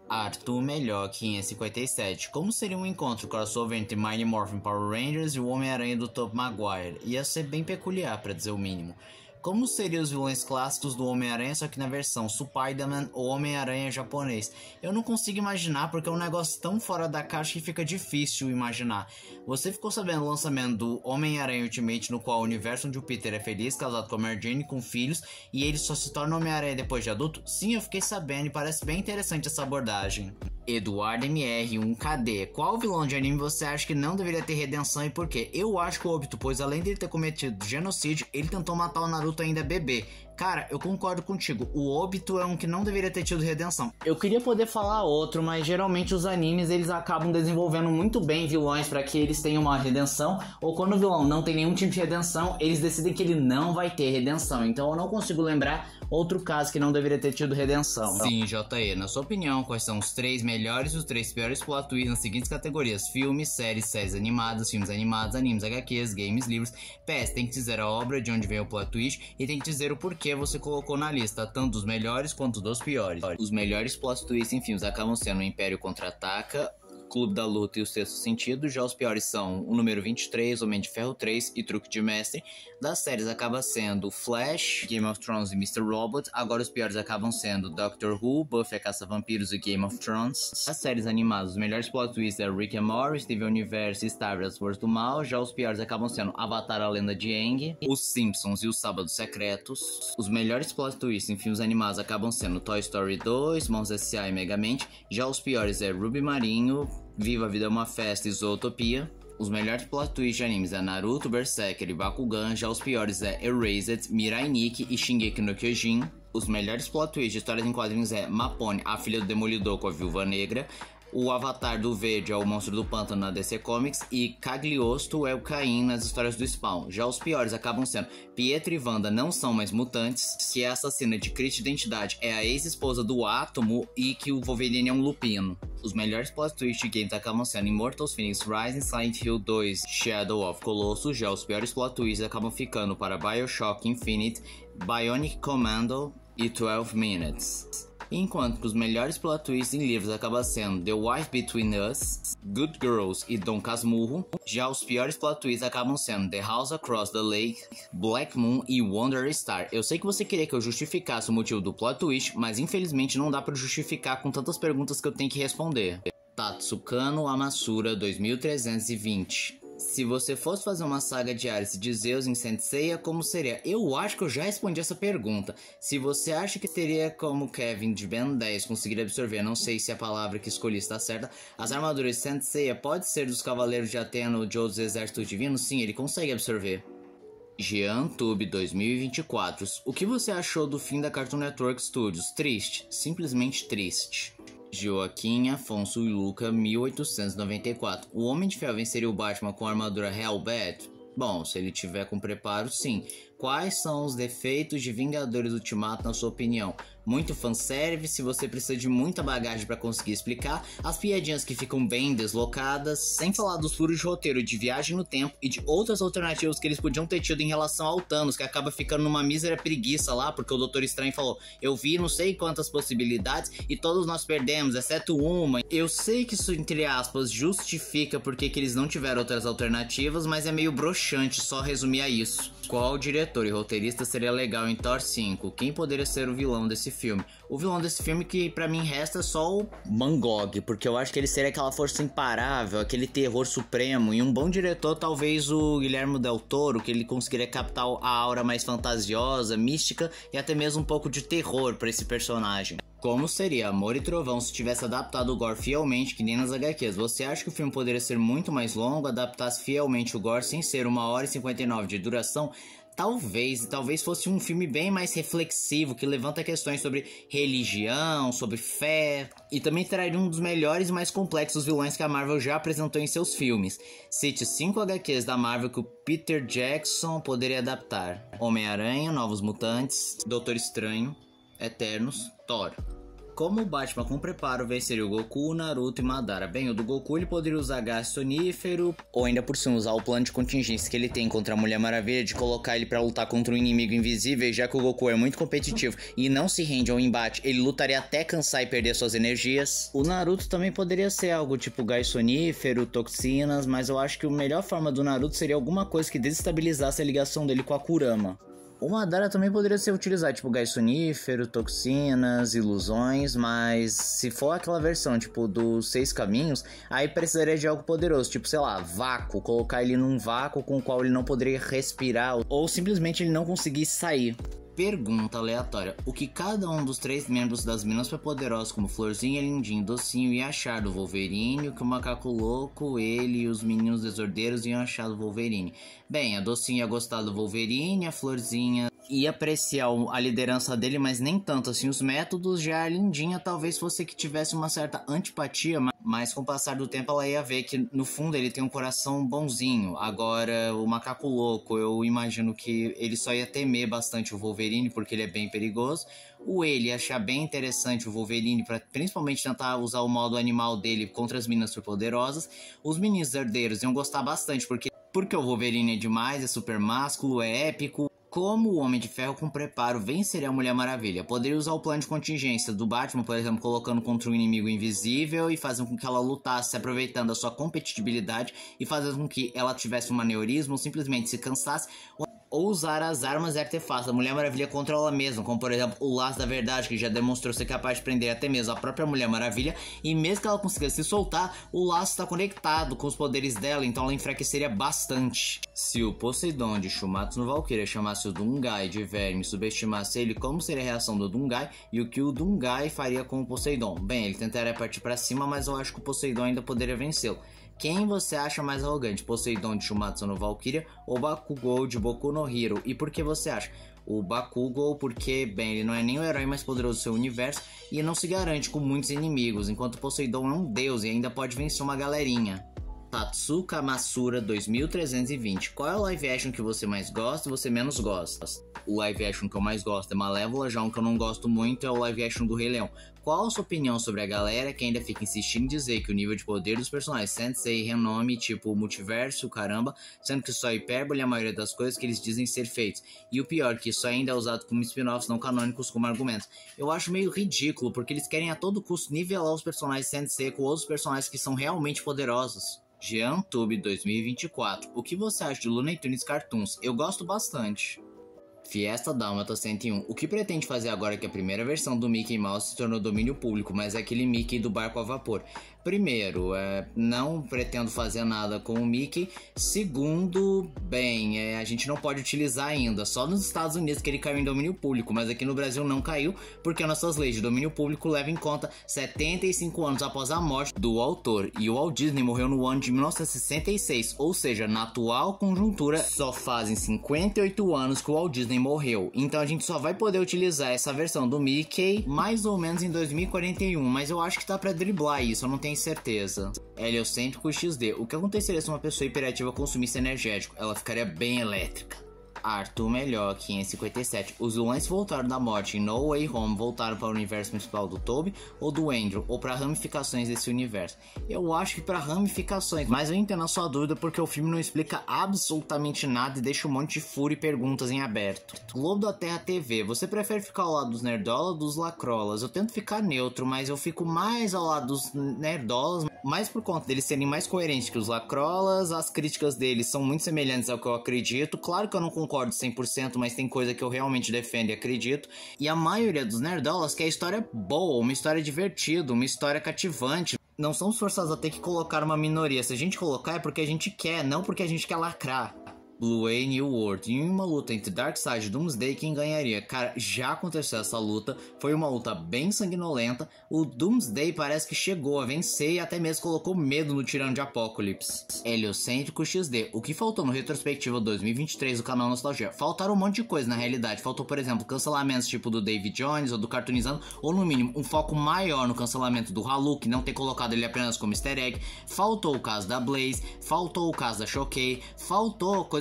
Arthur Melhor, 557. Como seria um encontro crossover entre Mighty Morphin Power Rangers e o Homem-Aranha do Tobey Maguire? Ia ser bem peculiar, pra dizer o mínimo. Como seriam os vilões clássicos do Homem-Aranha, só que na versão Spider-Man ou Homem-Aranha japonês? Eu não consigo imaginar porque é um negócio tão fora da caixa que fica difícil imaginar. Você ficou sabendo do lançamento do Homem-Aranha Ultimate, no qual o universo onde o Peter é feliz, casado com a Mary Jane, com filhos, e ele só se torna Homem-Aranha depois de adulto? Sim, eu fiquei sabendo e parece bem interessante essa abordagem. Eduardo MR, 1KD. Qual vilão de anime você acha que não deveria ter redenção e por quê? Eu acho que o Obito, pois além de ele ter cometido genocídio, ele tentou matar o Naruto ainda bebê. Cara, eu concordo contigo, o Obito é um que não deveria ter tido redenção. Eu queria poder falar outro, mas geralmente os animes eles acabam desenvolvendo muito bem vilões para que eles tenham uma redenção, ou quando o vilão não tem nenhum tipo de redenção, eles decidem que ele não vai ter redenção. Então eu não consigo lembrar outro caso que não deveria ter tido redenção. Sim, JE, na sua opinião, quais são os 3 melhores e os 3 piores plot twists nas seguintes categorias: filmes, séries animadas, filmes animados, animes, HQs, games, livros. PS, tem que dizer a obra, de onde vem o plot twist, e tem que dizer o porquê você colocou na lista, tanto dos melhores quanto dos piores. Os melhores plot twists em filmes acabam sendo o Império Contra-Ataca, Clube da Luta e o Sexto Sentido. Já os piores são o número 23, Homem de Ferro 3 e Truque de Mestre. Das séries acaba sendo Flash, Game of Thrones e Mr. Robot. Agora os piores acabam sendo Doctor Who, Buffy a Caça-Vampiros e Game of Thrones. As séries animadas, os melhores plot twists é Rick and Morty, Steven Universe e Star Wars Força do Mal. Já os piores acabam sendo Avatar, a Lenda de Aang, Os Simpsons e Os Sábados Secretos. Os melhores plot twists em filmes animados acabam sendo Toy Story 2, Monstros S.A. e Megamente. Já os piores é Ruby Marinho, Viva a Vida é uma Festa e Zootopia. Os melhores plot twists de animes é Naruto, Berserker e Bakugan. Já os piores é Erased, Mirai Nikki e Shingeki no Kyojin. Os melhores plot twists de histórias em quadrinhos é Mapone, a filha do Demolidor com a Viúva Negra. O Avatar do Verde é o Monstro do Pântano na DC Comics e Cagliostro é o Caim nas histórias do Spawn. Já os piores acabam sendo Pietro e Wanda não são mais mutantes, que a assassina de crise de identidade é a ex-esposa do Átomo e que o Wolverine é um lupino. Os melhores plot twists de games acabam sendo Immortals Phoenix Rising, Silent Hill 2, Shadow of Colossus. Já os piores plot twists acabam ficando para BioShock Infinite, Bionic Commando e 12 Minutes. Enquanto que os melhores plot twists em livros acabam sendo The Wife Between Us, Good Girls e Dom Casmurro. Já os piores plot twists acabam sendo The House Across the Lake, Black Moon e Wonder Star. Eu sei que você queria que eu justificasse o motivo do plot twist, mas infelizmente não dá pra justificar com tantas perguntas que eu tenho que responder. Tatsukano Amasura 2320. Se você fosse fazer uma saga de Ares de Zeus em Saint Seiya, como seria? Eu acho que eu já respondi essa pergunta. Se você acha que teria como Kevin de Ben 10 conseguir absorver, não sei se a palavra que escolhi está certa, as armaduras de Saint Seiya pode ser dos Cavaleiros de Atena ou de outros exércitos divinos? Sim, ele consegue absorver. GeanTube 2024. O que você achou do fim da Cartoon Network Studios? Triste, simplesmente triste. Joaquim Afonso e Luca 1894. O Homem de Ferro venceria o Batman com a armadura Hellbat? Bom, se ele tiver com preparo, sim. Quais são os defeitos de Vingadores Ultimato na sua opinião? Muito fanservice, você precisa de muita bagagem pra conseguir explicar, as piadinhas que ficam bem deslocadas, sem falar dos furos de roteiro de viagem no tempo e de outras alternativas que eles podiam ter tido em relação ao Thanos, que acaba ficando numa mísera preguiça lá, porque o Doutor Estranho falou, eu vi não sei quantas possibilidades e todos nós perdemos, exceto uma. Eu sei que isso, entre aspas, justifica porque que eles não tiveram outras alternativas, mas é meio broxante só resumir a isso. Qual diretor e roteirista seria legal em Thor 5? Quem poderia ser o vilão desse filme? O vilão desse filme que pra mim resta só o Mangog, porque eu acho que ele seria aquela força imparável, aquele terror supremo, e um bom diretor talvez o Guilherme Del Toro, que ele conseguiria captar a aura mais fantasiosa, mística e até mesmo um pouco de terror pra esse personagem. Como seria Amor e Trovão se tivesse adaptado o gore fielmente que nem nas HQs? Você acha que o filme poderia ser muito mais longo, adaptasse fielmente o gore sem ser 1h59 de duração? Talvez fosse um filme bem mais reflexivo, que levanta questões sobre religião, sobre fé, e também traria um dos melhores e mais complexos vilões que a Marvel já apresentou em seus filmes. Cite 5 HQs da Marvel que o Peter Jackson poderia adaptar: Homem-Aranha, Novos Mutantes, Doutor Estranho, Eternos, Thor. Como o Batman com preparo venceria o Goku, Naruto e Madara? Bem, o do Goku ele poderia usar gás sonífero, ou ainda por cima usar o plano de contingência que ele tem contra a Mulher Maravilha, de colocar ele pra lutar contra um inimigo invisível, já que o Goku é muito competitivo e não se rende ao embate, ele lutaria até cansar e perder suas energias. O Naruto também poderia ser algo tipo gás sonífero, toxinas, mas eu acho que a melhor forma do Naruto seria alguma coisa que desestabilizasse a ligação dele com a Kurama. O Madara também poderia ser utilizado, tipo gás sonífero, toxinas, ilusões, mas se for aquela versão, tipo, dos 6 caminhos, aí precisaria de algo poderoso, tipo, sei lá, vácuo, colocar ele num vácuo com o qual ele não poderia respirar, ou simplesmente ele não conseguisse sair. Pergunta aleatória: o que cada um dos 3 membros das Minas Superpoderosas, como Florzinha, Lindinho, Docinho, ia achar do Wolverine, o que o Macaco Louco, ele e os meninos desordeiros iam achar do Wolverine? Bem, a Docinho ia gostar do Wolverine, a Florzinha ia apreciar a liderança dele, mas nem tanto assim os métodos. Já a Lindinha talvez fosse que tivesse uma certa antipatia, mas com o passar do tempo ela ia ver que no fundo ele tem um coração bonzinho. Agora o Macaco Louco, eu imagino que ele só ia temer bastante o Wolverine porque ele é bem perigoso. O ele ia achar bem interessante o Wolverine para principalmente tentar usar o modo animal dele contra as meninas superpoderosas. Os meninos herdeiros iam gostar bastante porque o Wolverine é demais, é super másculo, é épico. Como o Homem de Ferro com preparo venceria a Mulher Maravilha? Poderia usar o plano de contingência do Batman, por exemplo, colocando contra um inimigo invisível e fazendo com que ela lutasse, aproveitando a sua competitividade e fazendo com que ela tivesse um aneurisma ou simplesmente se cansasse, ou usar as armas e artefatos da Mulher Maravilha contra ela mesma, como por exemplo o Laço da Verdade, que já demonstrou ser capaz de prender até mesmo a própria Mulher Maravilha, e mesmo que ela consiga se soltar, o laço está conectado com os poderes dela, então ela enfraqueceria bastante. Se o Poseidon de Shumatsu no Valkyria chamasse o Dungai de verme e subestimasse ele, como seria a reação do Dungai e o que o Dungai faria com o Poseidon? Bem, ele tentaria partir para cima, mas eu acho que o Poseidon ainda poderia vencê-lo. Quem você acha mais arrogante, Poseidon de Shumatsu no Valkyria ou Bakugou de Boku no Hero? E por que você acha? O Bakugou porque, bem, ele não é nem o herói mais poderoso do seu universo e não se garante com muitos inimigos, enquanto o Poseidon é um deus e ainda pode vencer uma galerinha. Tatsuka Masura 2320. Qual é o live action que você mais gosta e você menos gosta? O live action que eu mais gosto é Malévola, já um que eu não gosto muito é o live action do Rei Leão. Qual a sua opinião sobre a galera que ainda fica insistindo em dizer que o nível de poder dos personagens Sensei e renome, tipo multiverso, caramba, sendo que só hipérbole é a maioria das coisas que eles dizem ser feitos. E o pior, que isso ainda é usado como spin-offs não canônicos como argumentos. Eu acho meio ridículo, porque eles querem a todo custo nivelar os personagens Sensei com outros personagens que são realmente poderosos. JeanTube 2024. O que você acha de Looney Tunes Cartoons? Eu gosto bastante. Fiesta Dálmata 101. O que pretende fazer agora que a primeira versão do Mickey Mouse se tornou domínio público, mas é aquele Mickey do barco a vapor? Primeiro, não pretendo fazer nada com o Mickey. Segundo, bem, a gente não pode utilizar ainda. Só nos Estados Unidos que ele caiu em domínio público, mas aqui no Brasil não caiu, porque nossas leis de domínio público levam em conta 75 anos após a morte do autor. E o Walt Disney morreu no ano de 1966, ou seja, na atual conjuntura, só fazem 58 anos que o Walt Disney morreu. Então a gente só vai poder utilizar essa versão do Mickey mais ou menos em 2041, mas eu acho que tá pra driblar isso, eu não tenho certeza. Heliocêntrico XD. O que aconteceria se uma pessoa hiperativa consumisse energético? Ela ficaria bem elétrica. Arthur Melhor 557. Os vilões voltaram da morte em No Way Home voltaram para o universo principal do Tobey ou do Andrew, ou para ramificações desse universo? Eu acho que para ramificações, mas eu entendo a sua dúvida porque o filme não explica absolutamente nada e deixa um monte de furo e perguntas em aberto. Globo da Terra TV. Você prefere ficar ao lado dos nerdolas ou dos lacrolas? Eu tento ficar neutro, mas eu fico mais ao lado dos nerdolas, mais por conta deles serem mais coerentes que os lacrolas. As críticas deles são muito semelhantes ao que eu acredito. Claro que eu não concordo 100%, mas tem coisa que eu realmente defendo e acredito. E a maioria dos nerdolas quer história boa, uma história divertida, uma história cativante. Não somos forçados a ter que colocar uma minoria. Se a gente colocar é porque a gente quer, não porque a gente quer lacrar. Blue A New World. Em uma luta entre Darkseid e Doomsday, quem ganharia? Cara, já aconteceu essa luta. Foi uma luta bem sanguinolenta. O Doomsday parece que chegou a vencer e até mesmo colocou medo no Tirano de Apocalipse. Heliocêntrico XD. O que faltou no retrospectiva 2023 do canal Nostalgia? Faltaram um monte de coisa na realidade. Faltou, por exemplo, cancelamentos tipo do David Jones ou do Cartoonizando, ou no mínimo um foco maior no cancelamento do Haluk, não ter colocado ele apenas como easter egg. Faltou o caso da Blaze, faltou o caso da Choquei, faltou coisas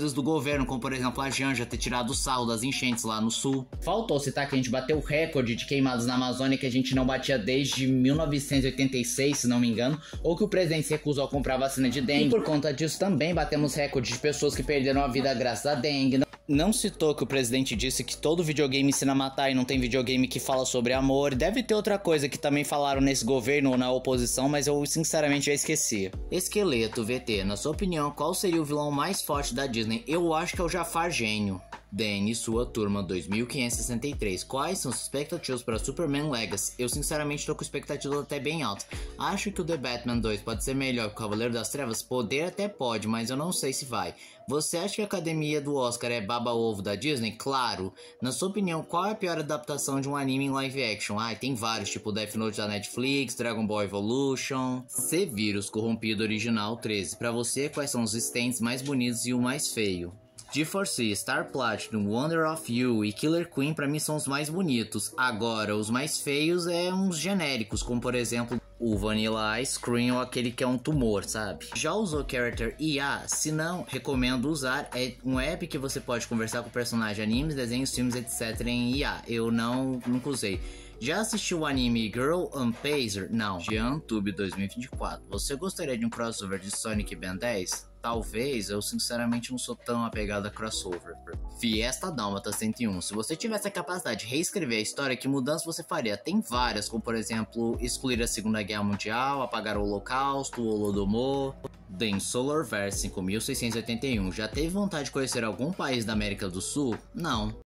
coisas do governo, como por exemplo a Janja ter tirado o sal das enchentes lá no sul. Faltou citar que a gente bateu o recorde de queimados na Amazônia que a gente não batia desde 1986, se não me engano, ou que o presidente se recusou a comprar vacina de dengue. E por conta disso também batemos recorde de pessoas que perderam a vida graças à dengue. Não citou que o presidente disse que todo videogame ensina a matar e não tem videogame que fala sobre amor. Deve ter outra coisa que também falaram nesse governo ou na oposição, mas eu sinceramente já esqueci. Esqueleto VT, na sua opinião, qual seria o vilão mais forte da Disney? Eu acho que é o Jafar Gênio. Danny, sua turma 2563. Quais são as expectativas para Superman Legacy? Eu sinceramente tô com expectativas até bem altas. Acho que o The Batman 2 pode ser melhor que o Cavaleiro das Trevas? Poder até pode, mas eu não sei se vai. Você acha que a Academia do Oscar é baba-ovo da Disney? Claro. Na sua opinião, qual é a pior adaptação de um anime em live action? Tem vários, tipo Death Note da Netflix, Dragon Ball Evolution, C-Vírus Corrompido Original 13. Pra você, quais são os stands mais bonitos e o mais feio? GeForce, Star Platinum, Wonder of You e Killer Queen pra mim são os mais bonitos. Agora, os mais feios é uns genéricos, como por exemplo o Vanilla Ice Cream ou aquele que é um tumor, sabe? Já usou Character IA? Se não, recomendo usar. É um app que você pode conversar com personagens, animes, desenhos, filmes, etc. em IA. Eu nunca usei. Já assistiu o anime Girl on Pacer? Não. GeanTube 2024. Você gostaria de um crossover de Sonic e Ben 10? Talvez, eu sinceramente não sou tão apegado a crossover. Fiesta Dálmata 101. Se você tivesse a capacidade de reescrever a história, que mudança você faria? Tem várias, como por exemplo, excluir a Segunda Guerra Mundial, apagar o Holocausto, o Holodomor. The Solarverse 5681. Já teve vontade de conhecer algum país da América do Sul? Não.